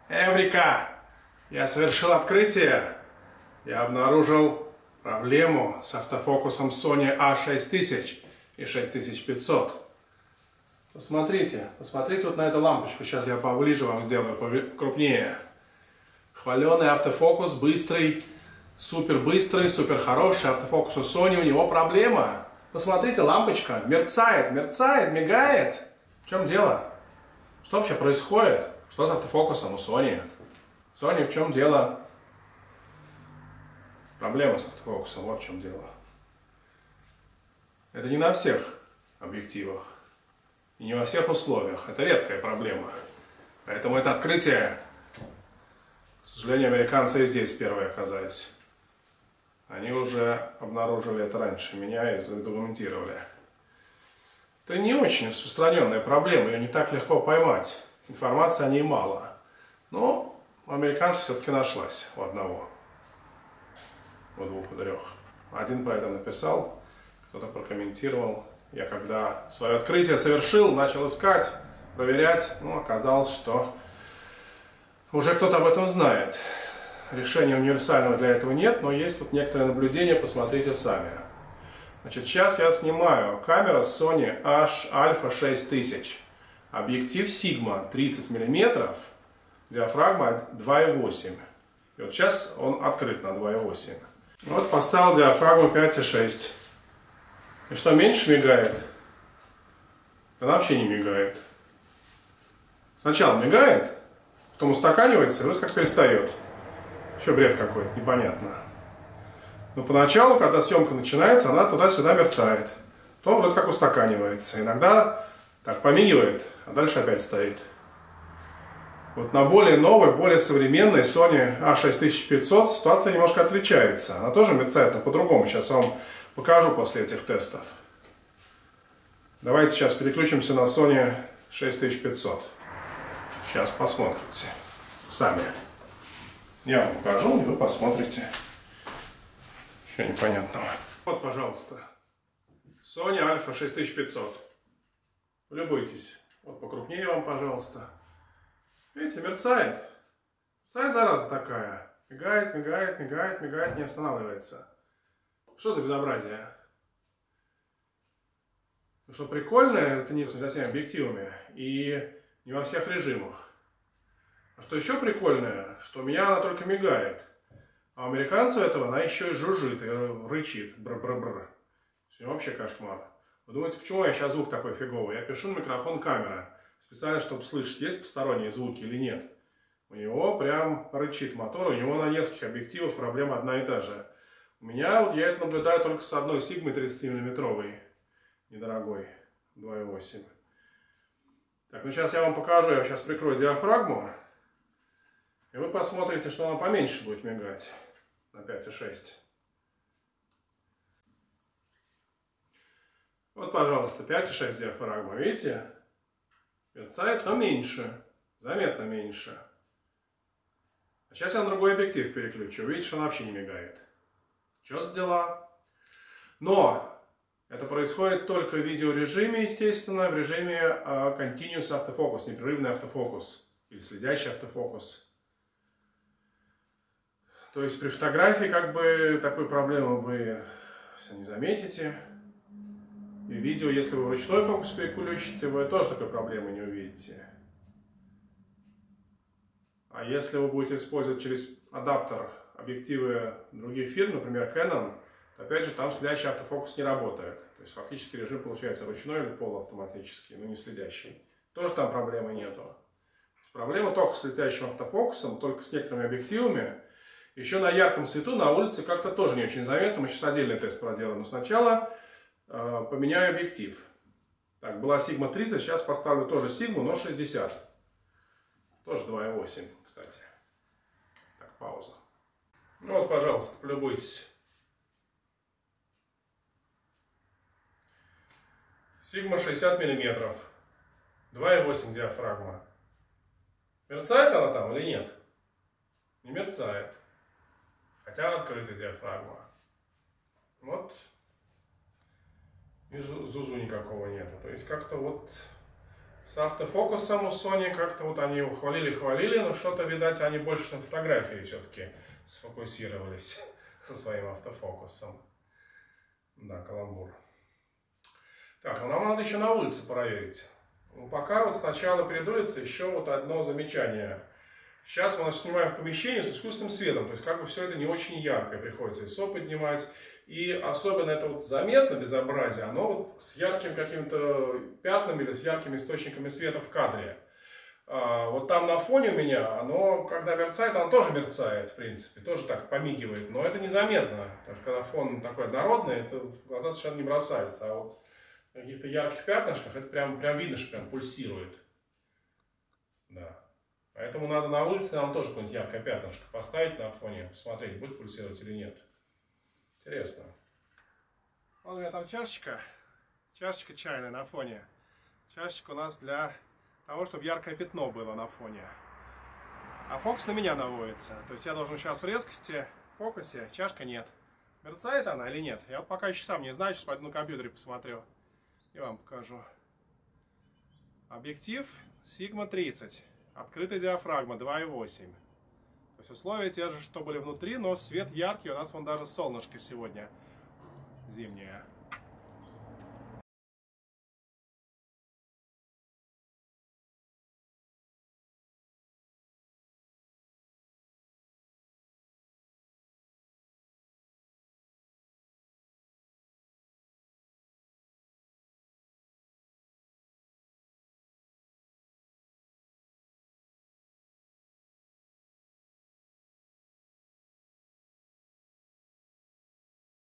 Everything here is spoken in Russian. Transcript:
Эврика! Я совершил открытие. Я обнаружил проблему с автофокусом Sony A6000 и 6500. Посмотрите вот на эту лампочку. Сейчас я поближе вам сделаю, крупнее. Хваленый автофокус, быстрый, супер хороший автофокус у Sony. У него проблема. Посмотрите, лампочка мерцает, мигает. В чем дело? Что вообще происходит? Что с автофокусом у Sony? Sony, в чем дело? Проблема с автофокусом, вот в чем дело. Это не на всех объективах и не во всех условиях. Это редкая проблема. Поэтому это открытие, к сожалению, американцы и здесь первые оказались. Они уже обнаружили это раньше меня и задокументировали. Это не очень распространенная проблема, ее не так легко поймать. Информации о ней мало. Но у американцев все-таки нашлась у одного. У двух, у трех. Один про это написал, кто-то прокомментировал. Я когда свое открытие совершил, начал искать, проверять, оказалось, что уже кто-то об этом знает. Решения универсального для этого нет, но есть вот некоторые наблюдения, посмотрите сами. Значит, сейчас я снимаю камера Sony Alpha 6000. Объектив Sigma 30 мм, диафрагма 2,8. И вот сейчас он открыт на 2,8. Вот поставил диафрагму 5,6. И что, меньше мигает? Она вообще не мигает. Сначала мигает, потом устаканивается, и вот как перестает. Еще бред какой-то, непонятно. Но поначалу, когда съемка начинается, она туда-сюда мерцает. Потом вроде как устаканивается. Иногда так помигивает, а дальше опять стоит. Вот на более новой, более современной Sony A6500 ситуация немножко отличается. Она тоже мерцает, но по-другому. Сейчас вам покажу после этих тестов. Давайте сейчас переключимся на Sony 6500. Сейчас посмотрите сами. Я вам покажу, и вы посмотрите. Еще непонятного. Вот, пожалуйста, Sony Alpha 6500. Полюбуйтесь. Вот покрупнее вам, пожалуйста. Видите, мерцает. Мерцает, зараза такая. Мигает, не останавливается. Что за безобразие? Ну, что прикольное, это не со всеми объективами и не во всех режимах. А что еще прикольное, что у меня она только мигает. А у американцев этого она еще и жужжит, и рычит. Бр-бр-бр. Сегодня вообще кошмар. Вы думаете, почему я сейчас звук такой фиговый? Я пишу на микрофон камера. Специально, чтобы слышать, есть посторонние звуки или нет. У него прям рычит мотор. У него на нескольких объективах проблема одна и та же. У меня, вот я это наблюдаю только с одной Sigma 30-мм. Недорогой. 2,8. Так, ну сейчас я вам покажу. Я сейчас прикрою диафрагму. И вы посмотрите, что она поменьше будет мигать. На 5,6. Вот, пожалуйста, 5,6 диафрагма. Видите? Мерцает, но меньше. Заметно меньше. А сейчас я на другой объектив переключу. Видите, что он вообще не мигает. Что за дела? Но это происходит только в видеорежиме, естественно, в режиме Continuous автофокус, непрерывный автофокус или следящий автофокус. То есть при фотографии как бы такой проблемы вы все не заметите. И в видео, если вы ручной фокус переключите, вы тоже такой проблемы не увидите. А если вы будете использовать через адаптер объективы других фирм, например Canon, то опять же там следящий автофокус не работает. То есть фактически режим получается ручной или полуавтоматический, но не следящий. Тоже там проблемы нету. Проблема только с следящим автофокусом, только с некоторыми объективами. Еще на ярком свету на улице как-то тоже не очень заметно. Мы сейчас отдельный тест проделаем. Но сначала поменяю объектив. Так, была Sigma 30, сейчас поставлю тоже Sigma, но 60. Тоже 2,8, кстати. Так, пауза. Ну вот, пожалуйста, полюбуйтесь. Sigma 60 мм. 2,8 диафрагма. Мерцает она там или нет? Не мерцает. Хотя открытая диафрагма. Вот. И зузу никакого нету. То есть как-то вот С автофокусом у Sony как-то вот они его хвалили, но что-то, видать, они больше на фотографии все-таки сфокусировались со своим автофокусом. Да, каламбур. Так, ну нам надо еще на улице проверить. Ну, пока вот сначала перед улицей еще вот одно замечание. Сейчас мы снимаем в помещении с искусственным светом, то есть как бы все это не очень яркое, приходится ISO поднимать. И особенно это вот заметно безобразие, оно вот с ярким какими-то пятнами или с яркими источниками света в кадре. Вот там на фоне у меня, оно когда мерцает, оно тоже мерцает, в принципе, тоже так помигивает, но это незаметно, потому что когда фон такой однородный, это в глаза совершенно не бросается, а вот в каких-то ярких пятнышках это прям видно, что прям пульсирует. Да. Поэтому надо на улице нам тоже какое-нибудь яркое пятнышко поставить на фоне, посмотреть, будет пульсировать или нет. Интересно. Вот у меня там чашечка чайная на фоне. Чашечка у нас для того, чтобы яркое пятно было на фоне. А фокус на меня наводится. То есть я должен сейчас в резкости, в фокусе, чашка нет. Мерцает она или нет? Я вот пока еще сам не знаю, сейчас пойду на компьютере посмотрю. И вам покажу. Объектив Sigma 30. Открытая диафрагма 2,8. То есть условия те же, что были внутри, но свет яркий. У нас вон даже солнышко сегодня зимнее.